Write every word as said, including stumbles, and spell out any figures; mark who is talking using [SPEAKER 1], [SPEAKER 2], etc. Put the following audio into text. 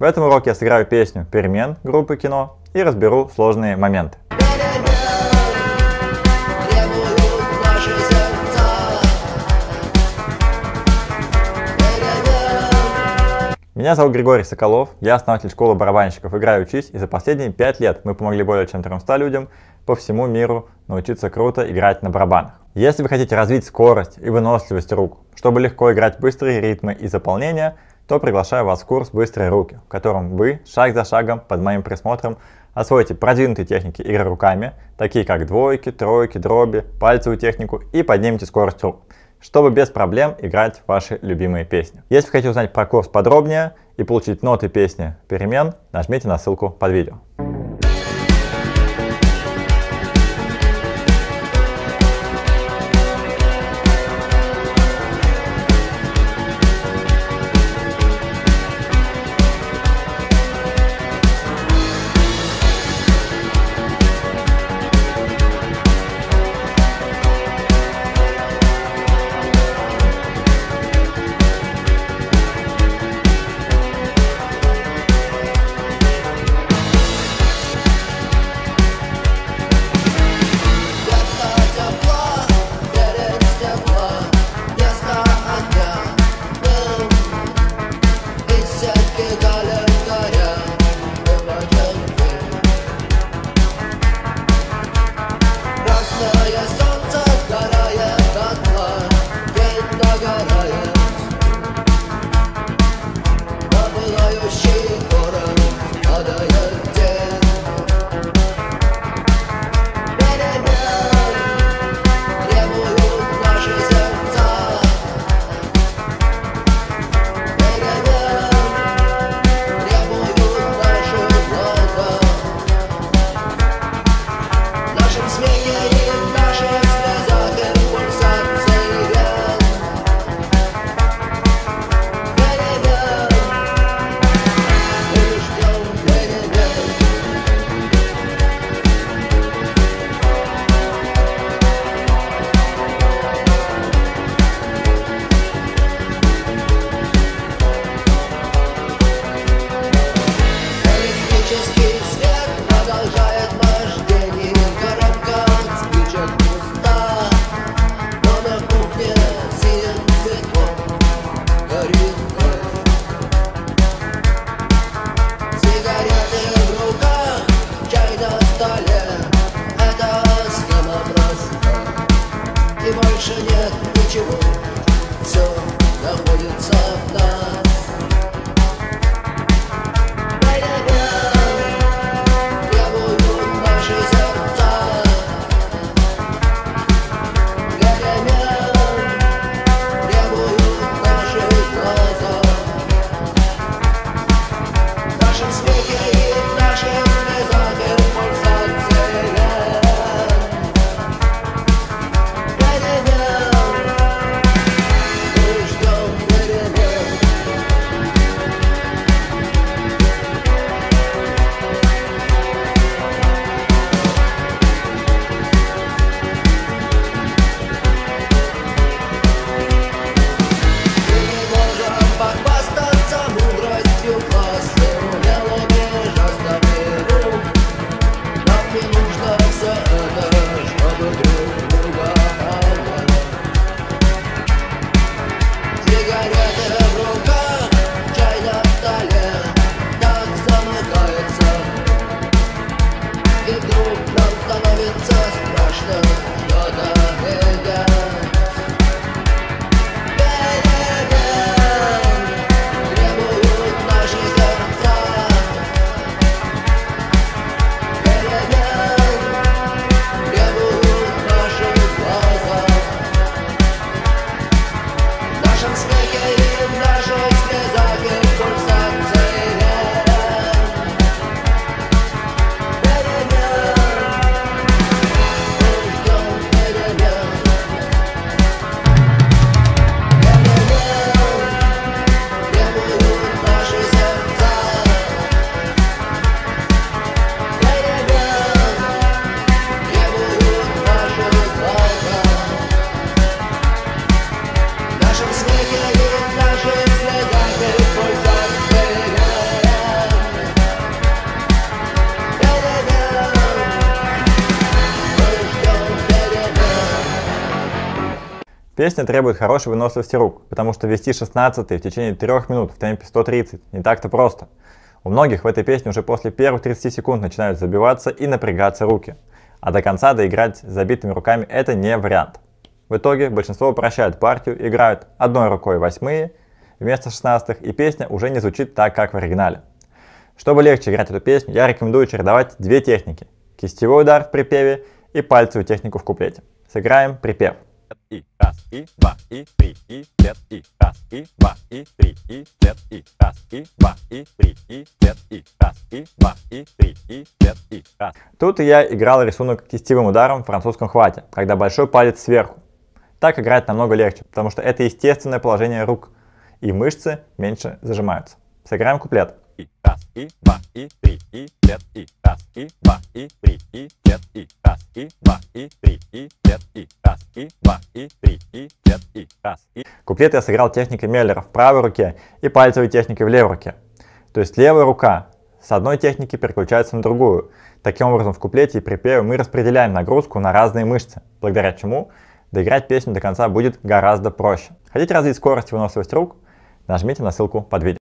[SPEAKER 1] В этом уроке я сыграю песню «Перемен» группы «Кино» и разберу сложные моменты. Меня зовут Григорий Соколов, я основатель школы барабанщиков «Играй, учись», и за последние пять лет мы помогли более чем трёмстам людям по всему миру научиться круто играть на барабанах. Если вы хотите развить скорость и выносливость рук, чтобы легко играть быстрые ритмы и заполнения, то приглашаю вас в курс «Быстрые руки», в котором вы шаг за шагом под моим присмотром освоите продвинутые техники игры руками, такие как двойки, тройки, дроби, пальцевую технику, и поднимете скорость рук, чтобы без проблем играть ваши любимые песни. Если вы хотите узнать про курс подробнее и получить ноты песни «Перемен», нажмите на ссылку под видео. Песня требует хорошей выносливости рук, потому что вести шестнадцатый в течение трех минут в темпе сто тридцать не так-то просто. У многих в этой песне уже после первых тридцати секунд начинают забиваться и напрягаться руки, а до конца доиграть с забитыми руками это не вариант. В итоге большинство упрощают партию, играют одной рукой восьмые вместо шестнадцатых, и песня уже не звучит так, как в оригинале. Чтобы легче играть эту песню, я рекомендую чередовать две техники – кистевой удар в припеве и пальцевую технику в куплете. Сыграем припев.
[SPEAKER 2] И раз, и два, и три, и пять, и раз, и два, и три, и пять, и раз, и два, и три, и пять, и раз, и два, и три, и пять, и раз.
[SPEAKER 1] Тут я играл рисунок кистевым ударом в французском хвате, когда большой палец сверху. Так играть намного легче, потому что это естественное положение рук, и мышцы меньше зажимаются. Сыграем куплет.
[SPEAKER 2] И раз, и два, и три, и пять, и раз, и два, и три, и пять, и раз, и два, и три, и пять, и раз, и два, и три, и пять, и раз. И...
[SPEAKER 1] Куплет я сыграл техникой Меллера в правой руке и пальцевой техникой в левой руке. То есть левая рука с одной техники переключается на другую. Таким образом в куплете и припеве мы распределяем нагрузку на разные мышцы, благодаря чему доиграть песню до конца будет гораздо проще. Хотите развить скорость и выносливость рук? Нажмите на ссылку под видео.